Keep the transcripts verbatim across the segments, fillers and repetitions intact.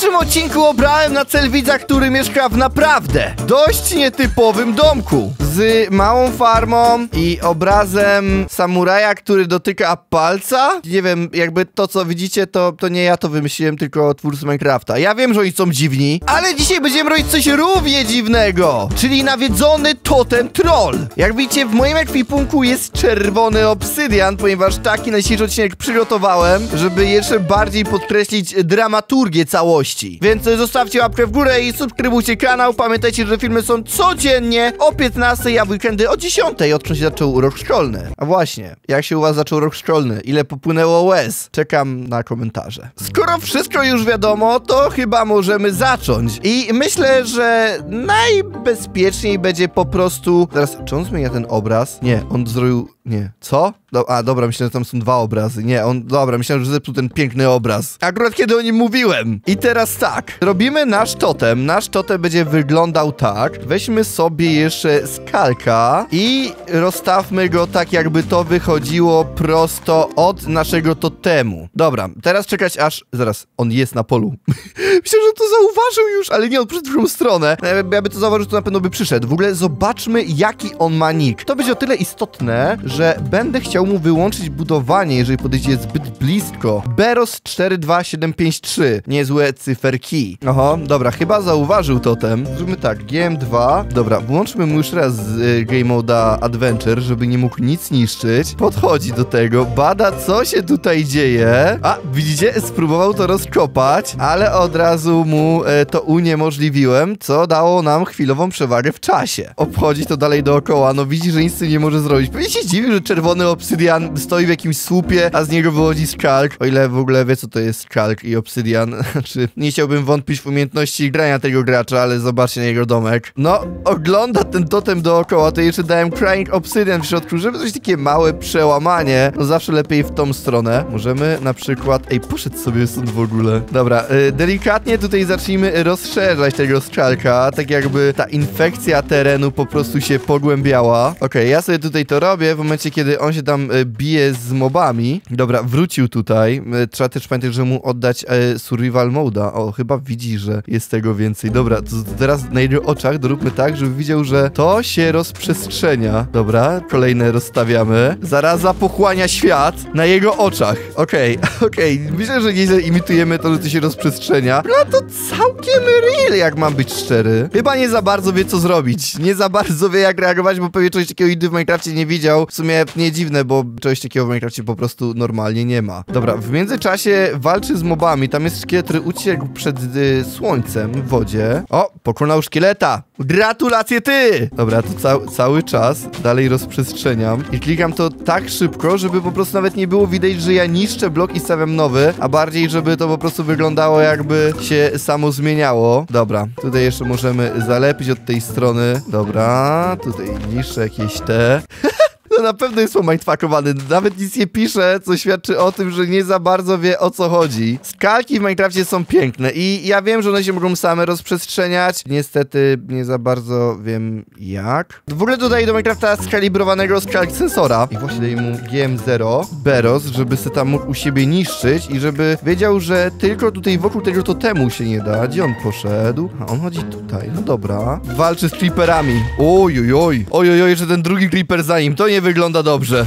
dzisiejszym odcinku obrałem na cel widza, który mieszka w naprawdę dość nietypowym domku z małą farmą i obrazem samuraja, który dotyka palca. Nie wiem, jakby to, co widzicie, to, to nie ja to wymyśliłem, tylko twórcy Minecrafta. Ja wiem, że oni są dziwni, ale dzisiaj będziemy robić coś równie dziwnego, czyli nawiedzony totem troll. Jak widzicie, w moim ekwipunku jest czerwony obsydian, ponieważ taki na dzisiejszy odcinek przygotowałem, żeby jeszcze bardziej podkreślić dramaturgię całości. Więc zostawcie łapkę w górę i subskrybujcie kanał. Pamiętajcie, że filmy są codziennie o piętnastej, a w weekendy o dziesiątej, odkąd się zaczął rok szkolny. A właśnie, jak się u was zaczął rok szkolny? Ile popłynęło łez? Czekam na komentarze. Skoro wszystko już wiadomo, to chyba możemy zacząć. I myślę, że najbezpieczniej będzie po prostu... Zaraz, czy on zmienia ten obraz? Nie, on zrobił... Nie. Co? Do, a, dobra, myślałem, że tam są dwa obrazy. Nie, on... Dobra, myślałem, że zepsuł ten piękny obraz. Akurat kiedy o nim mówiłem. I teraz tak. Robimy nasz totem. Nasz totem będzie wyglądał tak. Weźmy sobie jeszcze skalka i rozstawmy go tak, jakby to wychodziło prosto od naszego totemu. Dobra, teraz czekać aż... Zaraz, on jest na polu. Myślałem, że to zauważył już, ale nie, on przez drugą stronę. Jakby to zauważył, to na pewno by przyszedł. W ogóle zobaczmy, jaki on ma nick. To będzie o tyle istotne, że będę chciał mu wyłączyć budowanie, jeżeli podejdzie zbyt blisko. Beros cztery dwa siedem pięć trzy. Niezłe cyferki. Oho, dobra, chyba zauważył totem. Zróbmy tak, G M dwa. Dobra, włączmy mu już raz z y, Game Moda Adventure, żeby nie mógł nic niszczyć. Podchodzi do tego, bada, co się tutaj dzieje. A, widzicie? Spróbował to rozkopać, ale od razu mu e, to uniemożliwiłem, co dało nam chwilową przewagę w czasie. Obchodzi to dalej dookoła, no widzi, że nic z tym nie może zrobić. Pewnie się dziwi, że czerwony obsydian stoi w jakimś słupie, a z niego wychodzi skalk. O ile w ogóle wie, co to jest skalk i obsydian. Znaczy, nie chciałbym wątpić w umiejętności grania tego gracza, ale zobaczcie na jego domek. No, ogląda ten totem dookoła, to jeszcze dałem crying obsydian w środku, żeby coś takie małe przełamanie. No zawsze lepiej w tą stronę. Możemy na przykład... Ej, poszedł sobie stąd w ogóle. Dobra, yy, delikatnie tutaj zacznijmy rozszerzać tego skalka, tak jakby ta infekcja terenu po prostu się pogłębiała. Okej, okay, ja sobie tutaj to robię w momencie, kiedy on się tam y, bije z mobami. Dobra, wrócił tutaj. Y, trzeba też pamiętać, że mu oddać y, survival moda. O, chyba widzi, że jest tego więcej. Dobra, to teraz na jego oczach doróbmy tak, żeby widział, że to się rozprzestrzenia. Dobra, kolejne rozstawiamy. Zaraza pochłania świat na jego oczach. Okej, okay, okej. Okay. Myślę, że nieźle imitujemy to, że to się rozprzestrzenia. No to całkiem real, jak mam być szczery. Chyba nie za bardzo wie, co zrobić. Nie za bardzo wie, jak reagować, bo pewnie czegoś takiego nigdy w Minecrafcie nie widział. W sumie nie dziwne, bo czegoś takiego w Minecrafcie po prostu normalnie nie ma. Dobra, w międzyczasie walczy z mobami. Tam jest szkielet, który uciekł przed y, słońcem w wodzie. O, pokonał szkieleta. Gratulacje ty! Dobra, to ca cały czas dalej rozprzestrzeniam i klikam to tak szybko, żeby po prostu nawet nie było widać, że ja niszczę blok i stawiam nowy, a bardziej, żeby to po prostu wyglądało, jakby się samo zmieniało. Dobra, tutaj jeszcze możemy zalepić od tej strony. Dobra, tutaj niszczę jakieś te... No na pewno jest pomindfuckowany, nawet nic nie pisze, co świadczy o tym, że nie za bardzo wie, o co chodzi. Skalki w Minecrafcie są piękne i ja wiem, że one się mogą same rozprzestrzeniać. Niestety nie za bardzo wiem jak. W ogóle dodaję do Minecrafta skalibrowanego skalk sensora i właśnie daję mu G M zero Beros, żeby se tam mógł u siebie niszczyć i żeby wiedział, że tylko tutaj wokół tego totemu się nie da. Gdzie on poszedł? A on chodzi tutaj, no dobra. Walczy z creeperami. Oj, oj, oj. Oj, oj, oj, jeszcze ten drugi creeper za nim. To nie wygląda dobrze.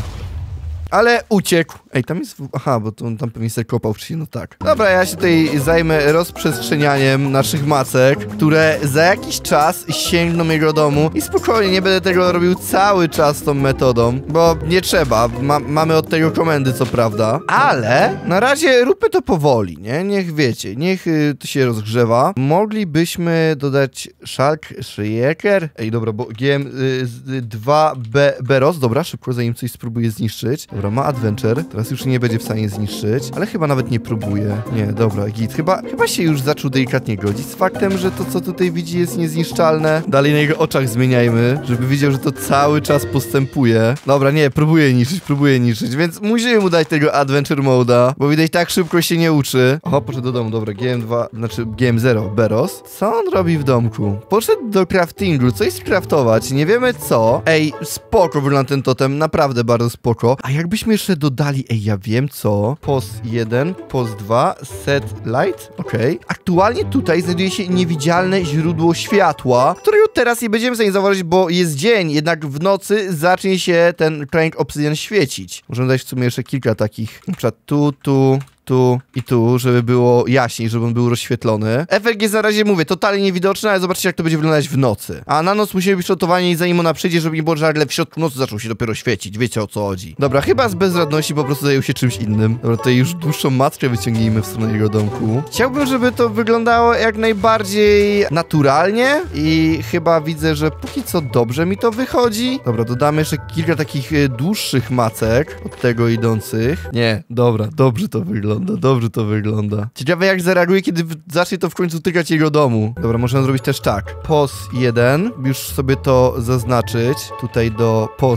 Ale uciekł. Ej, tam jest... Aha, bo to on tam pewnie sobie kopał wcześniej, no tak. Dobra, ja się tutaj zajmę rozprzestrzenianiem naszych macek, które za jakiś czas sięgną jego domu i spokojnie, nie będę tego robił cały czas tą metodą, bo nie trzeba. Ma mamy od tego komendy, co prawda. Ale na razie róbmy to powoli, nie? Niech wiecie, niech y, to się rozgrzewa. Moglibyśmy dodać Shulk Shaker. Ej, dobra, bo G M dwa B Beros. Dobra, szybko, zanim coś spróbuję zniszczyć. Dobra, ma Adventure. Teraz już nie będzie w stanie zniszczyć, ale chyba nawet nie próbuje. Nie, dobra, git. Chyba, chyba się już zaczął delikatnie godzić z faktem, że to, co tutaj widzi, jest niezniszczalne. Dalej na jego oczach zmieniajmy, żeby widział, że to cały czas postępuje. Dobra, nie, próbuje niszczyć, próbuje niszczyć, więc musimy mu dać tego Adventure Moda, bo widać, tak szybko się nie uczy. Oho, poszedł do domu, dobra, G M dwa, znaczy G M zero Beros. Co on robi w domku? Poszedł do craftingu, coś skraftować, nie wiemy co. Ej, spoko wygląda ten totem, naprawdę bardzo spoko. A jakbyśmy jeszcze dodali Ej, ja wiem co. Pos jeden, pos dwa, set light. Okej. Okay. Aktualnie tutaj znajduje się niewidzialne źródło światła, którego teraz nie będziemy w stanie zauważyć, bo jest dzień, jednak w nocy zacznie się ten Crying Obsidian świecić. Możemy dać w sumie jeszcze kilka takich, na przykład tu, tu, tu i tu, żeby było jaśniej, żeby on był rozświetlony. Efekt jest na razie, mówię, totalnie niewidoczny, ale zobaczcie, jak to będzie wyglądać w nocy. A na noc musimy być przygotowani, zanim ona przyjdzie, żeby nie było, że nagle w środku nocy zaczął się dopiero świecić. Wiecie, o co chodzi. Dobra, chyba z bezradności po prostu zajął się czymś innym. Dobra, tutaj już dłuższą matkę wyciągnijmy w stronę jego domku. Chciałbym, żeby to wyglądało jak najbardziej naturalnie i chyba widzę, że póki co dobrze mi to wychodzi. Dobra, dodamy jeszcze kilka takich y, dłuższych macek od tego idących. Nie, dobra, dobrze to wygląda. Dobrze to wygląda. Ciekawe, jak zareaguje, kiedy zacznie to w końcu tykać jego domu. Dobra, możemy zrobić też tak. Pos jeden. Już sobie to zaznaczyć. Tutaj do pos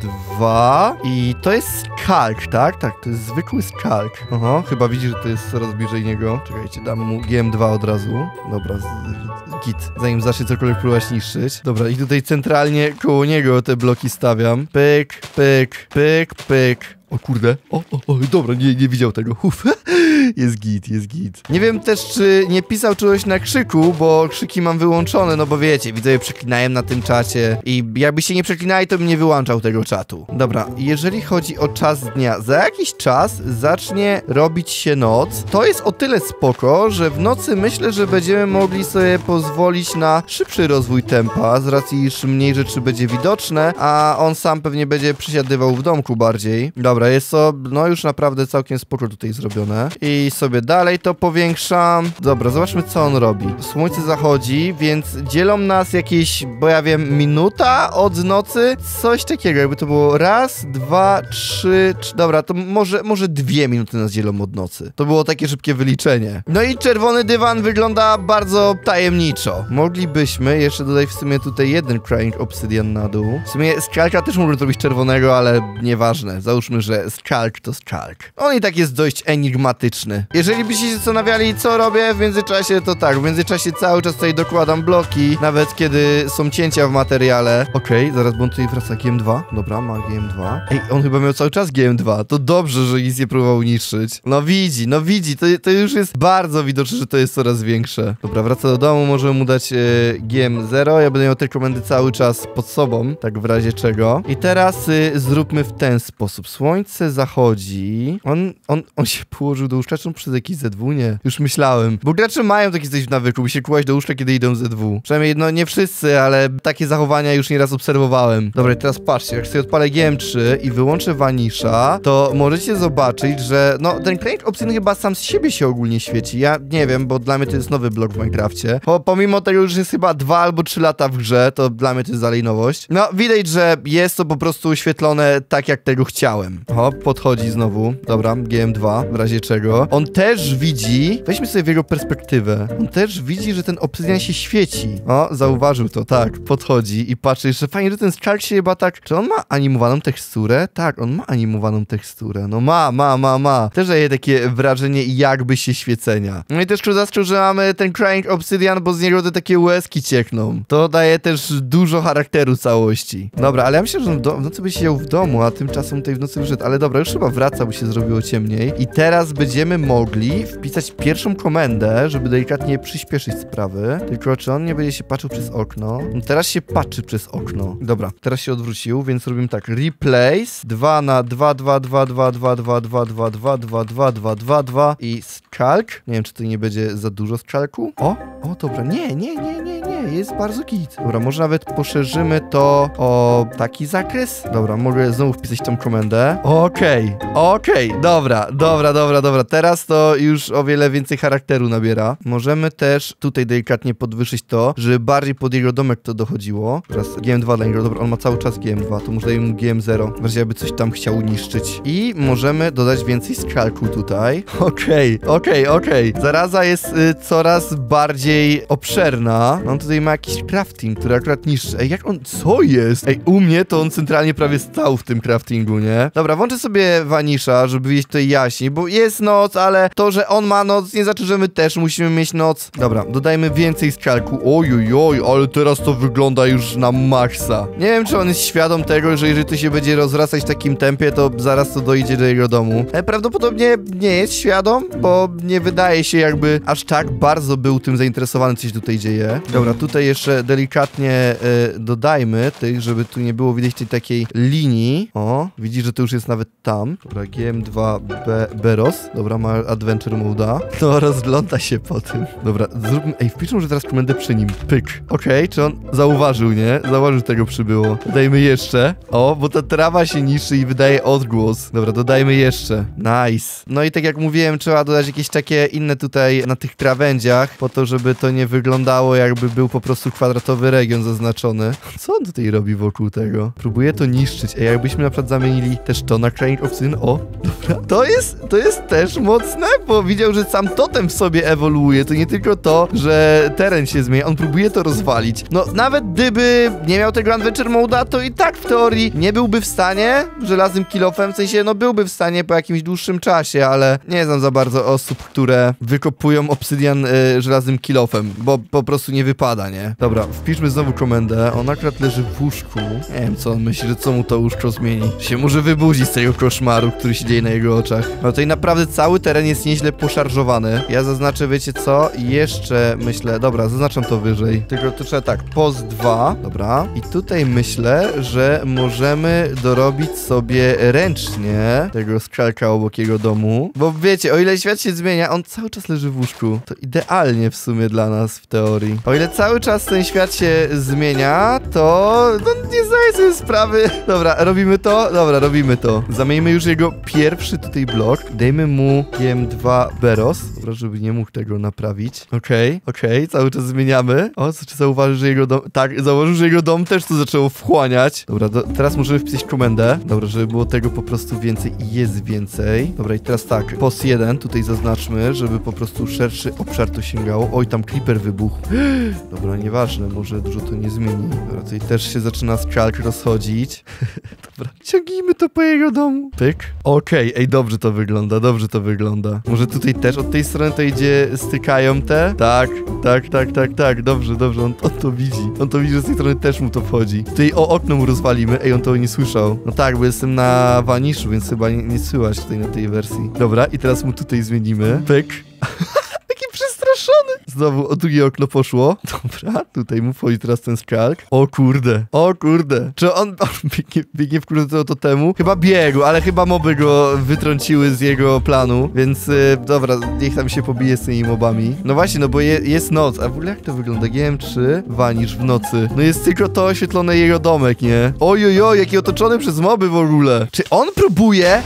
dwa. I to jest skalk, tak? Tak, to jest zwykły skalk. Aha, chyba widzi, że to jest coraz bliżej niego. Czekajcie, dam mu G M dwa od razu. Dobra, z, z, git. Zanim zacznie cokolwiek próbować niszczyć. Dobra, i tutaj centralnie koło niego te bloki stawiam. Pyk, pyk, pyk, pyk. O kurde, o, o, o, dobra, nie, nie widział tego, Uf. Jest git, jest git. Nie wiem też, czy nie pisał czegoś na krzyku, bo krzyki mam wyłączone, no bo wiecie, widzowie przeklinają na tym czacie i jakbyście nie przeklinali, to bym nie wyłączał tego czatu. Dobra, jeżeli chodzi o czas dnia, za jakiś czas zacznie robić się noc. To jest o tyle spoko, że w nocy myślę, że będziemy mogli sobie pozwolić na szybszy rozwój tempa, z racji, iż mniej rzeczy będzie widoczne, a on sam pewnie będzie przysiadywał w domku bardziej. Dobra. Dobra, jest to, no już naprawdę całkiem spoko tutaj zrobione. I sobie dalej to powiększam. Dobra, zobaczmy, co on robi. Słońce zachodzi, więc dzielą nas jakieś, bo ja wiem, minuta od nocy. Coś takiego, jakby to było raz, dwa, trzy, trzy. Dobra, to może, może dwie minuty nas dzielą od nocy. To było takie szybkie wyliczenie. No i czerwony dywan wygląda bardzo tajemniczo. Moglibyśmy jeszcze dodać w sumie tutaj jeden Crying Obsidian na dół. W sumie skalka też mógłby zrobić czerwonego, ale nieważne. Załóżmy, że że skalk to skalk. On i tak jest dość enigmatyczny. Jeżeli byście się zastanawiali, co robię w międzyczasie, to tak, w międzyczasie cały czas tutaj dokładam bloki, nawet kiedy są cięcia w materiale. Okej, okay, zaraz, bo on tutaj wraca G M dwa. Dobra, ma G M dwa. Ej, on chyba miał cały czas G M dwa. To dobrze, że nic nie próbował niszczyć. No widzi, no widzi, to, to już jest bardzo widoczne, że to jest coraz większe. Dobra, wraca do domu, możemy mu dać e, G M zero. Ja będę miał te komendy cały czas pod sobą, tak w razie czego. I teraz e, zróbmy w ten sposób. Słońce zachodzi. On, on, on się położył do łóżka, czy on przez jakiś Z W? Nie. Już myślałem. Bo gracze mają takie coś w nawyku, by się kłaść do łóżka, kiedy idą Z W. Przynajmniej, no nie wszyscy, ale takie zachowania już nieraz obserwowałem. Dobra, i teraz patrzcie, jak sobie odpalę G M trzy i wyłączę Vanisha, to możecie zobaczyć, że no ten Crying Obsidian chyba sam z siebie się ogólnie świeci. Ja nie wiem, bo dla mnie to jest nowy blok w Minecrafcie. Bo pomimo tego, że jest chyba dwa albo trzy lata w grze, to dla mnie to jest dalej nowość. No, widać, że jest to po prostu oświetlone tak, jak tego chciałem. O, podchodzi znowu. Dobra, G M dwa, w razie czego. On też widzi, weźmy sobie w jego perspektywę, on też widzi, że ten obsydian się świeci. O, zauważył to, tak, podchodzi i patrzy, jeszcze fajnie, że ten skalk się chyba tak, czy on ma animowaną teksturę? Tak, on ma animowaną teksturę, no ma, ma, ma, ma. Też daje takie wrażenie jakby się świecenia. No i też zaskoczył, że mamy ten Crying Obsidian, bo z niego te takie łezki ciekną. To daje też dużo charakteru całości. Dobra, ale ja myślę, że w nocy by siedział w domu, a tymczasem tutaj w nocy wyszedł, ale dobra, już chyba wraca, bo się zrobiło ciemniej. I teraz będziemy mogli wpisać pierwszą komendę, żeby delikatnie przyspieszyć sprawy. Tylko czy on nie będzie się patrzył przez okno? No teraz się patrzy przez okno. Dobra, teraz się odwrócił, więc robimy tak. Replace dwa na dwa, dwa, dwa, dwa, dwa, dwa, dwa, dwa, dwa, dwa, dwa, dwa, dwa, dwa i skalk. Nie wiem, czy to nie będzie za dużo skalku. O, o, dobra, nie, nie, nie, nie, nie, jest bardzo git. Dobra, może nawet poszerzymy to o taki zakres. Dobra, mogę znowu wpisać tą komendę. Okej, okay, okej, okay, dobra, dobra, dobra, dobra. Teraz to już o wiele więcej charakteru nabiera. Możemy też tutaj delikatnie podwyższyć to, żeby bardziej pod jego domek to dochodziło. Teraz G M dwa dla niego, dobra, on ma cały czas G M dwa, to może dajemy mu G M zero, w razie jakby coś tam chciał niszczyć. I możemy dodać więcej skalku tutaj. Okej, okay, okej, okay, okej. Okay. Zaraza jest y, coraz bardziej bardziej obszerna. On tutaj ma jakiś crafting, który akurat niszczy. Ej, jak on... Co jest? Ej, u mnie to on centralnie prawie stał w tym craftingu, nie? Dobra, włączę sobie Vanisha, żeby wiedzieć tutaj jaśniej, bo jest noc, ale to, że on ma noc, nie znaczy, że my też musimy mieć noc. Dobra, dodajmy więcej skalku. Ojojoj, ale teraz to wygląda już na maksa. Nie wiem, czy on jest świadom tego, że jeżeli to się będzie rozrastać w takim tempie, to zaraz to dojdzie do jego domu. E, prawdopodobnie nie jest świadom, bo nie wydaje się jakby aż tak bardzo był tym zainteresowany, co się tutaj dzieje. Dobra, tutaj jeszcze delikatnie e, dodajmy tych, żeby tu nie było widać tej takiej linii. O, widzisz, że to już jest nawet tam. Dobra, G M dwa B Beros. Dobra, ma Adventure Mode'a. No, rozgląda się po tym. Dobra, zróbmy... Ej, wpiszą, że teraz komendę przy nim. Pyk. Okej, okay, czy on zauważył, nie? Zauważył, tego przybyło. Dodajmy jeszcze. O, bo ta trawa się niszczy i wydaje odgłos. Dobra, dodajmy jeszcze. Nice. No i tak jak mówiłem, trzeba dodać jakieś takie inne tutaj na tych krawędziach, po to, żeby to nie wyglądało, jakby był po prostu kwadratowy region zaznaczony. Co on tutaj robi wokół tego? Próbuje to niszczyć. Ej, jakbyśmy na przykład zamienili też to na Crying Obsidian. O, dobra. To jest, to jest też mocne, bo widział, że sam totem w sobie ewoluuje. To nie tylko to, że teren się zmienia. On próbuje to rozwalić. No, nawet gdyby nie miał tego Adventure Mode'a, to i tak w teorii nie byłby w stanie żelaznym kilofem, w sensie, no byłby w stanie po jakimś dłuższym czasie, ale nie znam za bardzo osób, które wykopują obsydian y, żelaznym kilofem, bo po prostu nie wypada, nie? Dobra, wpiszmy znowu komendę. On akurat leży w łóżku. Nie wiem, co on myśli, że co mu to łóżko zmieni. Się może wybudzi z tego koszmaru, który się dzieje na jego oczach. No tutaj naprawdę cały teren jest nieźle poszarżowany. Ja zaznaczę, wiecie co? Jeszcze myślę, dobra, zaznaczam to wyżej. Tylko to trzeba tak, post dwa, dobra. I tutaj myślę, że możemy dorobić sobie ręcznie tego skalka obok jego domu. Bo wiecie, o ile świat się zmienia, on cały czas leży w łóżku. To idealnie w sumie dla nas w teorii. O ile cały czas ten świat się zmienia, to no, nie zdaję sobie sprawy. Dobra, robimy to? Dobra, robimy to. Zamieńmy już jego pierwszy tutaj blok. Dajmy mu G M dwa Beros. Dobra, żeby nie mógł tego naprawić. Okej, okay, okej, okay, cały czas zmieniamy. O, czy zauważył, że jego dom... Tak, zauważył, że jego dom też to zaczęło wchłaniać. Dobra, do... teraz możemy wpisać komendę. Dobra, żeby było tego po prostu więcej i jest więcej. Dobra, i teraz tak, post jeden tutaj zaznaczmy, żeby po prostu szerszy obszar to sięgało. Oj, tam creeper wybuchł. Dobra, nieważne, może dużo to nie zmieni. Dobra, tutaj też się zaczyna skalk rozchodzić. Dobra, ciągnijmy to po jego domu. Pyk. Okej, okay, ej, dobrze to wygląda, dobrze to wygląda. Może tutaj też od tej strony to idzie, stykają te? Tak, tak, tak, tak, tak, dobrze, dobrze, on, on to widzi. On to widzi, że z tej strony też mu to wchodzi. Tutaj o okno mu rozwalimy, ej, on to nie słyszał. No tak, bo jestem na Vanishu, więc chyba nie, nie słychać tutaj na tej wersji. Dobra, i teraz mu tutaj zmienimy. Pyk. Przestraszony. Znowu o drugie okno poszło. Dobra, tutaj mu wchodzi teraz ten skalk. O kurde, o kurde. Czy on, on biegnie, biegnie w kurde do totemu? Chyba biegł, ale chyba moby go wytrąciły z jego planu, więc yy, dobra, niech tam się pobije z tymi mobami. No właśnie, no bo je, jest noc, a w ogóle jak to wygląda? G M trzy Vanish w nocy. No jest tylko to oświetlone jego domek, nie? Ojojoj, jaki otoczony przez moby w ogóle. Czy on próbuje...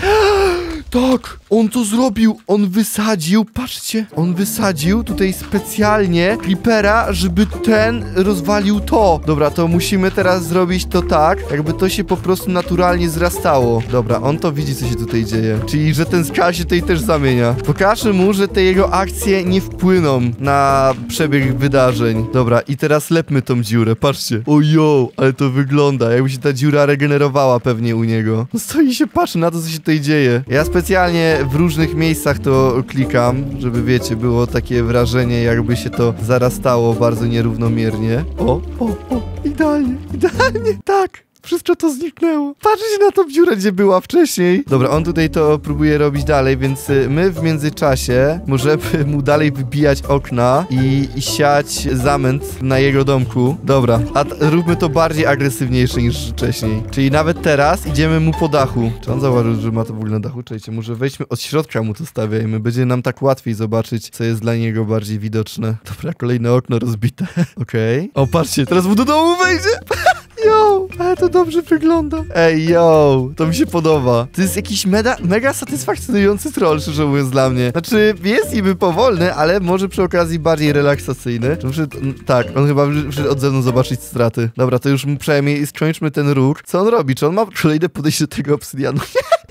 Tak, on to zrobił, on wysadził, patrzcie, on wysadził tutaj specjalnie creepera, żeby ten rozwalił to. Dobra, to musimy teraz zrobić to tak, jakby to się po prostu naturalnie zrastało. Dobra, on to widzi, co się tutaj dzieje, czyli, że ten skal się tutaj też zamienia. Pokażmy mu, że te jego akcje nie wpłyną na przebieg wydarzeń. Dobra, i teraz lepmy tą dziurę, patrzcie. Ojo, ale to wygląda, jakby się ta dziura regenerowała pewnie u niego. No stoi i się patrzy na to, co się tutaj dzieje. Ja specjalnie w różnych miejscach to klikam, żeby wiecie, było takie wrażenie, jakby się to zarastało bardzo nierównomiernie. O, o, o, idealnie, idealnie, tak. Wszystko to zniknęło. Patrzcie na tą dziurę, gdzie była wcześniej. Dobra, on tutaj to próbuje robić dalej, więc my w międzyczasie możemy mu dalej wybijać okna i, i siać zamęt na jego domku. Dobra, a róbmy to bardziej agresywniejsze niż wcześniej. Czyli nawet teraz idziemy mu po dachu. Czy on zauważył, że ma to w ogóle na dachu? Czekajcie, może wejdźmy od środka mu to stawiajmy. Będzie nam tak łatwiej zobaczyć, co jest dla niego bardziej widoczne. Dobra, kolejne okno rozbite. Okej. Okay. O, patrzcie, teraz mu do domu wejdzie. Yo, ale to dobrze wygląda. Ej, yo, to mi się podoba. To jest jakiś mega, mega satysfakcjonujący troll, szczerze mówiąc, dla mnie. Znaczy, jest niby powolny, ale może przy okazji bardziej relaksacyjny. Przyszedł, tak, on chyba przyszedł od zewnątrz zobaczyć straty. Dobra, to już przynajmniej skończmy ten ruch. Co on robi? Czy on ma kolejne podejście do tego obsydianu?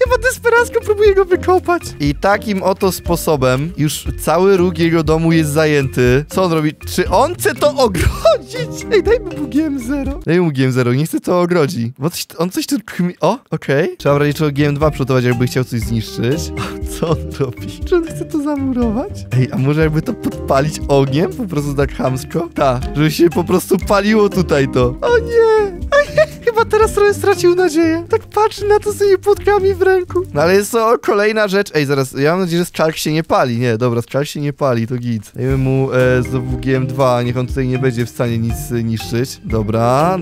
Chyba desperacko próbuje go wykopać. I takim oto sposobem już cały róg jego domu jest zajęty. Co on robi? Czy on chce to ogrodzić? Ej, dajmy mu G M zero. Dajmy mu G M zero, nie chce to ogrodzi. Bo coś, on coś tu kmi... O, okej. Okay. Trzeba w razie czego G M dwa przygotować, jakby chciał coś zniszczyć. A co on robi? Czy on chce to zamurować? Ej, a może jakby to podpalić ogniem? Po prostu tak chamsko? Tak, żeby się po prostu paliło tutaj to. O nie! Chyba teraz trochę stracił nadzieję. Tak patrzy na to z tymi płotkami w ręku. No ale jest to kolejna rzecz. Ej, zaraz, ja mam nadzieję, że Skalk się nie pali. Nie, dobra, Skalk się nie pali, to git. Dajmy mu e, znowu G M dwa, niech on tutaj nie będzie w stanie nic e, niszczyć. Dobra,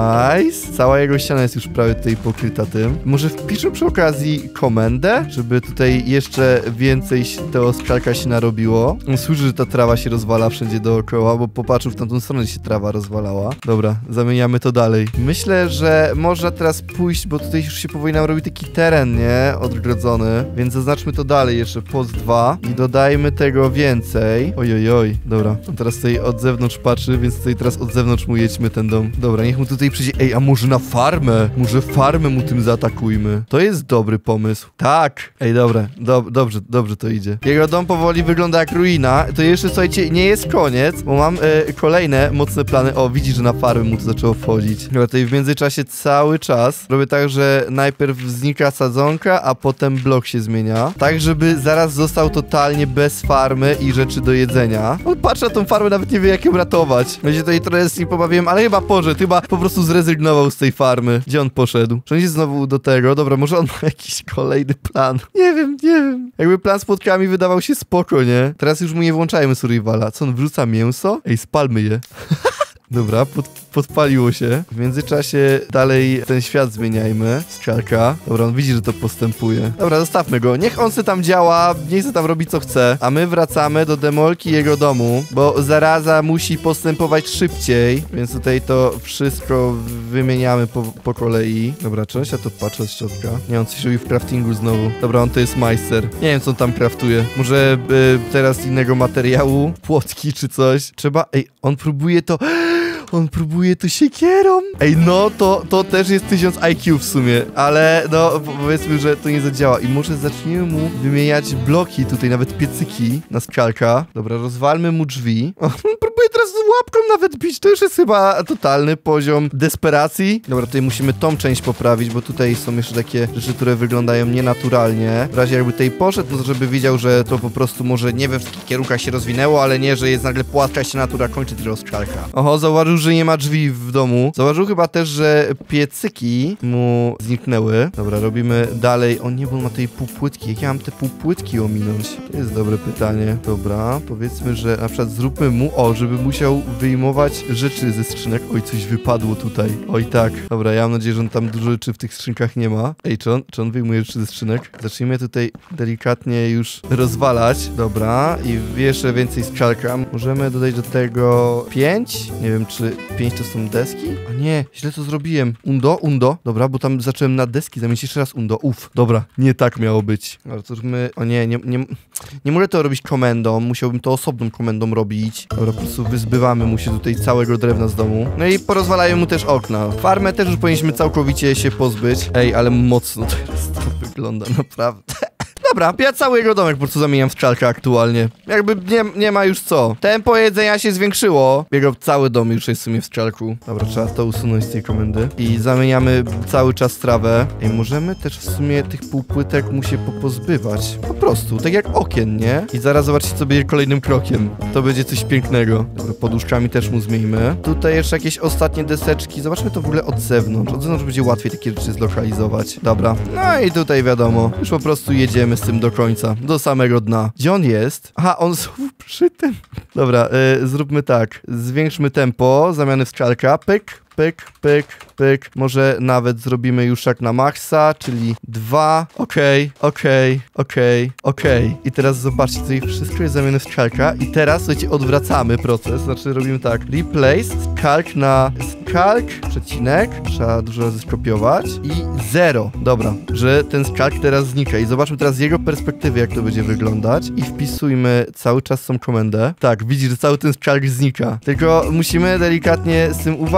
nice. Cała jego ściana jest już prawie tutaj pokryta tym. Może wpiszę przy okazji komendę, żeby tutaj jeszcze więcej tego Skalka się narobiło. On słyszy, że ta trawa się rozwala wszędzie dookoła, bo popatrzył w tamtą stronę, się trawa rozwalała. Dobra, zamieniamy to dalej. Myślę, że można teraz pójść, bo tutaj już się powoli nam robi taki teren, nie? Odgrodzony. Więc zaznaczmy to dalej jeszcze, post dwa i dodajmy tego więcej. Ojojoj, oj. Dobra. On teraz tutaj od zewnątrz patrzy, więc tutaj teraz od zewnątrz mu jedźmy ten dom. Dobra, niech mu tutaj przyjdzie. Ej, a może na farmę? Może farmę mu tym zaatakujmy. To jest dobry pomysł. Tak. Ej, dobra. Dob dobrze, dobrze to idzie. Jego dom powoli wygląda jak ruina. To jeszcze, słuchajcie, nie jest koniec, bo mam e, kolejne mocne plany. O, widzisz, że na farmę mu to zaczęło wchodzić. Dobra, tutaj w międzyczasie cały czas robię tak, że najpierw znika sadzonka, a potem blok się zmienia. Tak, żeby zaraz został totalnie bez farmy i rzeczy do jedzenia. On patrzy na tą farmę, nawet nie wie, jak ją ratować. Będzie tutaj trochę z nim pobawiłem, ale chyba poszedł. Chyba po prostu zrezygnował z tej farmy. Gdzie on poszedł? Czy on jest znowu do tego? Dobra, może on ma jakiś kolejny plan. Nie wiem, nie wiem. Jakby plan z płotkami wydawał się spoko, nie? Teraz już mu nie włączajmy survivala. Co on wrzuca mięso? Ej, spalmy je. Dobra, pod, podpaliło się. W międzyczasie dalej ten świat zmieniajmy. Skalka. Dobra, on widzi, że to postępuje. Dobra, zostawmy go. Niech on se tam działa, niech se tam robi co chce. A my wracamy do demolki jego domu, bo zaraza musi postępować szybciej. Więc tutaj to wszystko wymieniamy po, po kolei. Dobra, cześć, ja to patrzę z środka. Nie, on coś robi w craftingu znowu. Dobra, on to jest majster. Nie wiem, co on tam craftuje. Może y, teraz innego materiału? Płotki czy coś? Trzeba... Ej, on próbuje to... On próbuje to siekierą. Ej, no to, to też jest tysiąc I Q w sumie, ale no powiedzmy, że to nie zadziała. I może zaczniemy mu wymieniać bloki, tutaj nawet piecyki na Skalka. Dobra, rozwalmy mu drzwi. On próbuje teraz z łapką nawet bić, to już jest chyba totalny poziom desperacji. Dobra, tutaj musimy tą część poprawić, bo tutaj są jeszcze takie rzeczy, które wyglądają nienaturalnie. W razie jakby tutaj poszedł, no to żeby widział, że to po prostu może nie we wszystkich kierunkach się rozwinęło, ale nie, że jest nagle płaska ściana, która kończy tego Skalka. Oho, zauważył, że nie ma drzwi w domu. Zauważył chyba też, że piecyki mu zniknęły. Dobra, robimy dalej. O nie, bo on ma tej półpłytki. Jak ja mam te półpłytki ominąć? To jest dobre pytanie. Dobra, powiedzmy, że na przykład zróbmy mu, o, żeby musiał wyjmować rzeczy ze skrzynek. Oj, coś wypadło tutaj. Oj, tak. Dobra, ja mam nadzieję, że on tam dużo rzeczy w tych skrzynkach nie ma. Ej, czy on, czy on wyjmuje rzeczy ze skrzynek? Zacznijmy tutaj delikatnie już rozwalać. Dobra, i jeszcze więcej Skalka. Możemy dodać do tego pięć. Nie wiem, czy pięć to są deski? A nie, źle to zrobiłem. Undo, undo. Dobra, bo tam zacząłem na deski zamienić jeszcze raz undo. Uff, dobra, nie tak miało być. Dobra, to my... O nie, nie, nie, nie mogę to robić komendą. Musiałbym to osobną komendą robić. Dobra, po prostu wyzbywamy mu się tutaj całego drewna z domu. No i porozwalają mu też okna. Farmę też już powinniśmy całkowicie się pozbyć. Ej, ale mocno teraz to wygląda, naprawdę. Dobra, ja cały jego domek po prostu zamieniam w Skalka aktualnie. Jakby nie, nie ma już co. Tempo jedzenia się zwiększyło. Jego cały dom już jest w sumie w Skalku. Dobra, trzeba to usunąć z tej komendy. I zamieniamy cały czas trawę. I możemy też w sumie tych półpłytek mu się popozbywać. Po prostu, tak jak okien, nie? I zaraz zobaczcie, co będzie kolejnym krokiem. To będzie coś pięknego. Dobra, poduszkami też mu zmieńmy. Tutaj jeszcze jakieś ostatnie deseczki. Zobaczmy to w ogóle od zewnątrz. Od zewnątrz będzie łatwiej takie rzeczy zlokalizować. Dobra. No i tutaj wiadomo. Już po prostu jedziemy z tym do końca, do samego dna. Gdzie on jest? Aha, on znowu przy tym. Dobra, y, zróbmy tak. Zwiększmy tempo, zamiany w Skalka. Pyk, pyk, pyk, pyk. Może nawet zrobimy już jak na maksa, czyli dwa. Okej, okej, okej, okej. I teraz zobaczcie, tutaj wszystko jest zamiany w Skalka. I teraz, słuchajcie, odwracamy proces. Znaczy robimy tak. Replace Skalk na Skalk, przecinek. Trzeba dużo razy skopiować. I zero. Dobra, że ten Skalk teraz znika. I zobaczmy teraz z jego perspektywy, jak to będzie wyglądać. I wpisujmy cały czas tą komendę. Tak, widzisz, że cały ten Skalk znika. Tylko musimy delikatnie z tym uważać,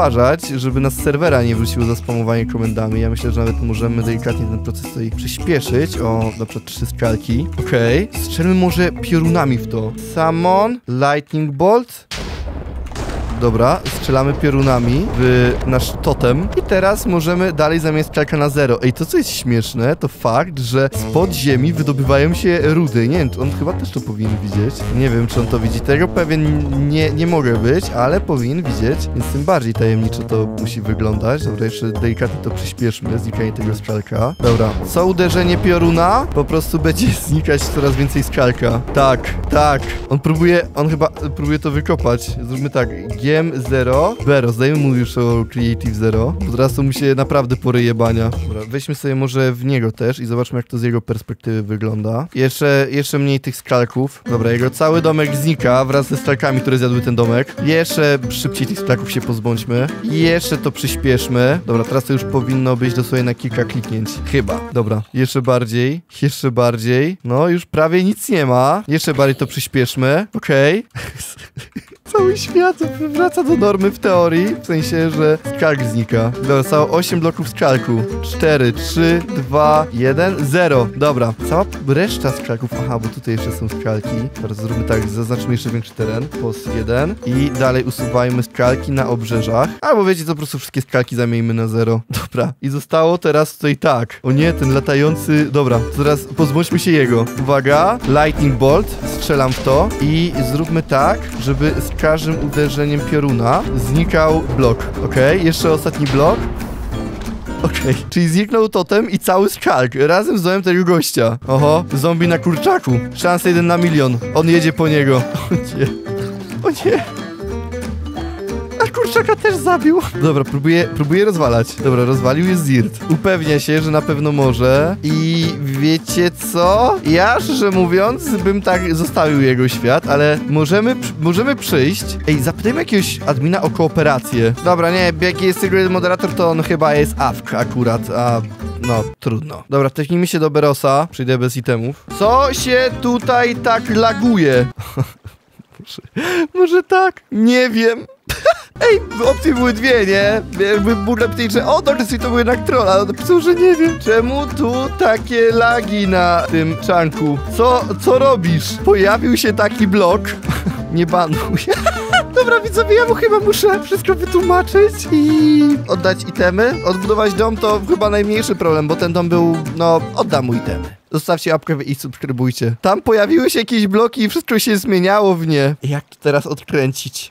żeby nas z serwera nie wróciło za spamowanie komendami. Ja myślę, że nawet możemy delikatnie ten proces tutaj przyspieszyć. O, na przykład trzy skalki. Okej. Okay. Strzelmy może piorunami w to. Summon, Lightning Bolt. Dobra, strzelamy piorunami w nasz totem i teraz możemy dalej zamiast skalka na zero. Ej, to co jest śmieszne, to fakt, że spod ziemi wydobywają się rudy. Nie wiem, czy on chyba też to powinien widzieć. Nie wiem, czy on to widzi. Tego pewien nie, nie mogę być, ale powinien widzieć, więc tym bardziej tajemniczo to musi wyglądać. Dobra, jeszcze delikatnie to przyspieszmy, znikanie tego skalka. Dobra, co uderzenie pioruna, po prostu będzie znikać coraz więcej skalka. Tak, tak. On próbuje, on chyba próbuje to wykopać. Zróbmy tak, G zero. Bero, zdajemy mu już o Creative Zero, bo teraz to mu się naprawdę poryje bania. Dobra, weźmy sobie może w niego też i zobaczmy, jak to z jego perspektywy wygląda. Jeszcze, jeszcze mniej tych skalków. Dobra, jego cały domek znika wraz ze skalkami, które zjadły ten domek. Jeszcze szybciej tych skalków się pozbądźmy. I jeszcze to przyspieszmy. Dobra, teraz to już powinno być dosłownie na kilka kliknięć. Chyba. Dobra, jeszcze bardziej. Jeszcze bardziej. No, już prawie nic nie ma. Jeszcze bardziej to przyspieszmy. Okej. Okay. Cały świat wraca do normy w teorii, w sensie, że skalk znika. Dobra, zostało osiem bloków skalku. cztery, trzy, dwa, jeden, zero. Dobra, cała reszta skalków. Aha, bo tutaj jeszcze są skalki. Teraz zróbmy tak, zaznaczmy jeszcze większy teren. Pos jeden. I dalej usuwajmy skalki na obrzeżach. Albo wiecie co, po prostu wszystkie skalki zamieńmy na zero. Dobra, i zostało teraz tutaj tak. O nie, ten latający... Dobra, to teraz pozbądźmy się jego. Uwaga, Lightning Bolt. Strzelam w to. I zróbmy tak, żeby z każdym uderzeniem pioruna znikał blok. Okej, okay, jeszcze ostatni blok. Okej, okay. Czyli zniknął totem i cały skalk razem z domem tego gościa. Oho, zombie na kurczaku. Szansa jeden na milion. On jedzie po niego. O nie. O nie. A kurczaka też zabił. Dobra, próbuję, próbuję rozwalać. Dobra, rozwalił, jest Zirt. Upewnia się, że na pewno może. I wiecie co? Ja, szczerze mówiąc, bym tak zostawił jego świat, ale możemy, możemy przyjść. Ej, zapytajmy jakiegoś admina o kooperację. Dobra, nie, jaki jest tylko jeden moderator, to on chyba jest A F K akurat, a... No, trudno. Dobra, tepnijmy się do Berosa. Przyjdę bez itemów. Co się tutaj tak laguje? może, może tak? Nie wiem. Ej, opcje były dwie, nie? Jakby mógł napisać, że o, dobrze, to był jednak troll, ale on napisał, że nie wiem. Czemu tu takie lagi na tym czanku? Co, co robisz? Pojawił się taki blok. Nie banuj. Dobra, widzowie, ja mu chyba muszę wszystko wytłumaczyć i oddać itemy. Odbudować dom to chyba najmniejszy problem, bo ten dom był, no, oddam mu itemy. Zostawcie łapkę i subskrybujcie. Tam pojawiły się jakieś bloki i wszystko się zmieniało w nie. Jak to teraz odkręcić?